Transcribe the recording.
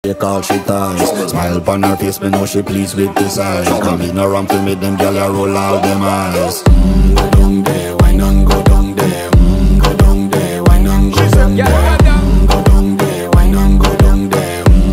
Take all she ties. Smile upon her face, me know she pleased with this eyes. Come in around to make them gyal a roll out them eyes. Go down there, why not go down there? Go down there, why not go down there?